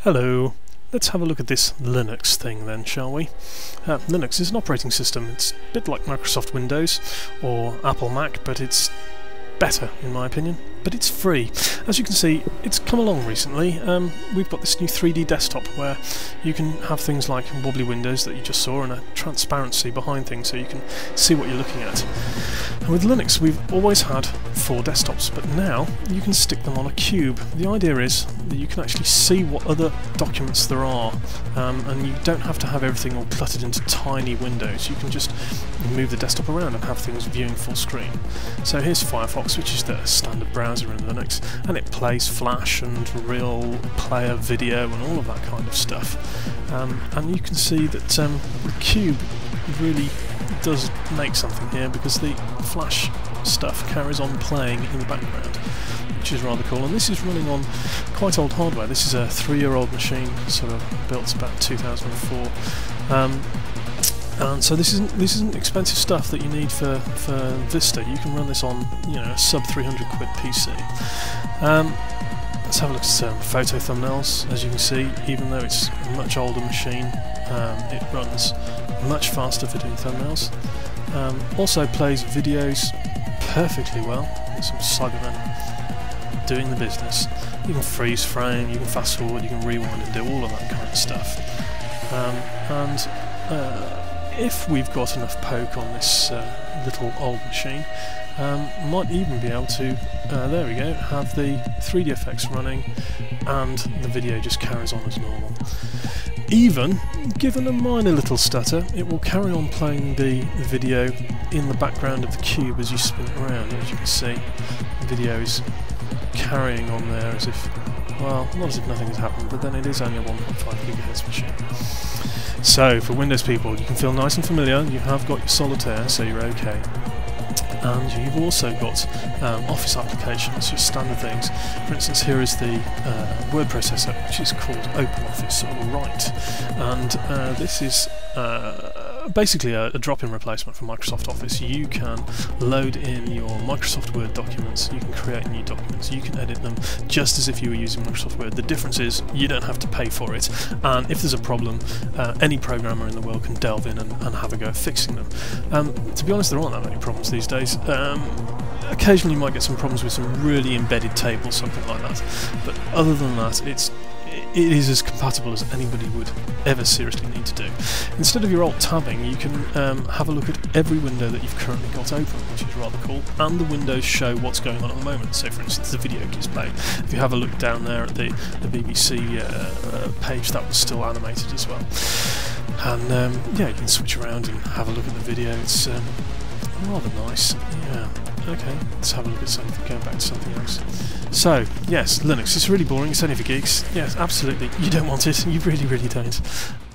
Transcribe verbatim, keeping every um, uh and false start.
Hello, let's have a look at this Linux thing then, shall we? Uh, Linux is an operating system. It's a bit like Microsoft Windows or Apple Mac, but it's better in my opinion. But it's free. As you can see, it's come along recently. Um, we've got this new three D desktop where you can have things like wobbly windows that you just saw and a transparency behind things so you can see what you're looking at. And with Linux we've always had four desktops, but now you can stick them on a cube. The idea is that you can actually see what other documents there are, um, and you don't have to have everything all cluttered into tiny windows. You can just move the desktop around and have things viewing full screen. So here's Firefox, which is the standard browser in Linux, and it plays Flash and real player video and all of that kind of stuff. Um, and you can see that um, the cube really does make something here, because the Flash stuff carries on playing in the background, which is rather cool. And this is running on quite old hardware. This is a three-year-old machine, sort of built about two thousand four. Um, And so this isn't this isn't expensive stuff that you need for for Vista. You can run this on, you know, a sub three hundred quid P C. Um, let's have a look at some photo thumbnails. As you can see, even though it's a much older machine, um, it runs much faster for doing thumbnails. Um, also plays videos perfectly well. There's some Cybermen doing the business. You can freeze frame, you can fast forward, you can rewind and do all of that kind of stuff. Um, and uh, if we've got enough poke on this uh, little old machine, um, might even be able to, uh, there we go, have the three D effects running and the video just carries on as normal. Even given a minor little stutter, it will carry on playing the video in the background of the cube as you spin it around. As you can see, the video is carrying on there as if, well, not as if nothing has happened, but then it is only a one point five gigahertz machine. So, for Windows people, you can feel nice and familiar. You have got your Solitaire, so you're okay. And you've also got um, Office applications, your standard things. For instance, here is the uh, word processor, which is called OpenOffice Writer. And uh, this is uh, basically a, a drop-in replacement for Microsoft Office. You can load in your Microsoft Word documents, you can create new documents, you can edit them just as if you were using Microsoft Word. The difference is you don't have to pay for it, and if there's a problem, uh, any programmer in the world can delve in and, and have a go at fixing them. Um, to be honest, there aren't that many problems these days. Um, occasionally you might get some problems with some really embedded tables, something like that, but other than that, it's it is as compatible as anybody would ever seriously need to do. Instead of your alt tabbing, you can um, have a look at every window that you've currently got open, which is rather cool, and the windows show what's going on at the moment. So for instance, the video keeps playing. If you have a look down there at the, the B B C uh, uh, page, that was still animated as well. And um, yeah, you can switch around and have a look at the video. It's um, rather nice. Yeah. Okay, let's have a look at something, going back to something else. So, yes, Linux, it's really boring, it's only for geeks. Yes, absolutely, you don't want it, you really, really don't.